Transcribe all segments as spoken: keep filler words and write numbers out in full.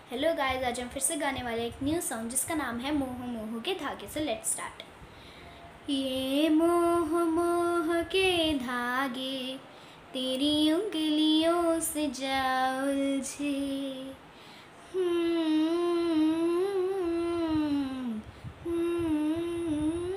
Hello guys, आज हम फिर से गाने वाले एक न्यू सॉन्ग जिसका नाम है मोह मोह के धागे। से लेट्स स्टार्ट। ये मोह मोह के धागे तेरी उंगलियों से जा उलझे। हम्म, हम्म,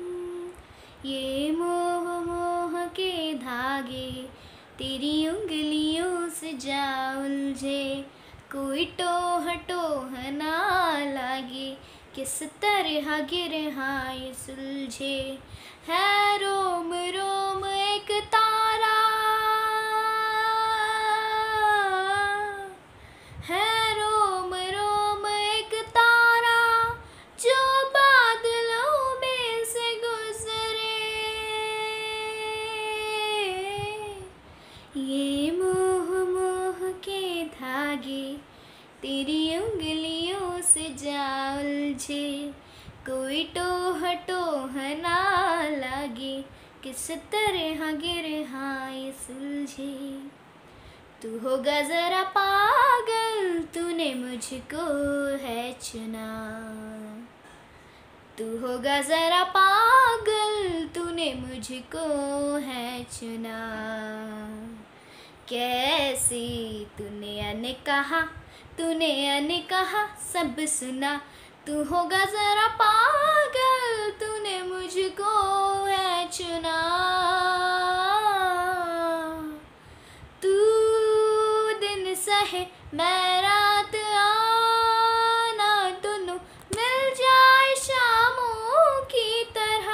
ये मोह मोह के धागे तेरी उंगलियों से जा उलझे। कोई टोह टोह ना लागे, किस तरह गिरहाए सुलझे। है रोम रोम एक तारा, है रोम रोम एक तारा, जो बादलों में से गुजरे। ये मोह मोह के धागे तेरी उंगलियों से जा उलझे। कोई टोह टोह ना लागे, किस तरह गिरहाए सुलझे। तू होगा जरा पागल, तूने मुझको है चुना। तू होगा जरा पागल, तूने मुझको है चुना। कैसे तूने अने कहा, तूने अने कहा सब सुना। तू होगा जरा पागल, तूने मुझको है चुना। तू दिन सहे मैं रात आना, दोनों मिल जाए शामों की तरह।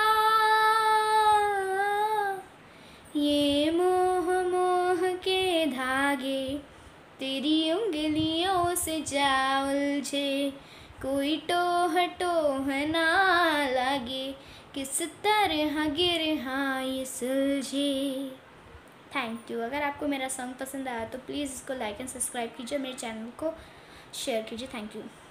ये मोह मोह के धागे तेरी उंगलियों से जा उलझे। कोई टोह टोह ना लागे, किस तरह गिरहाए सुलझे। Thank you. अगर आपको मेरा सॉन्ग पसंद आया तो प्लीज़ इसको लाइक एंड सब्सक्राइब कीजिए, मेरे चैनल को शेयर कीजिए। Thank you.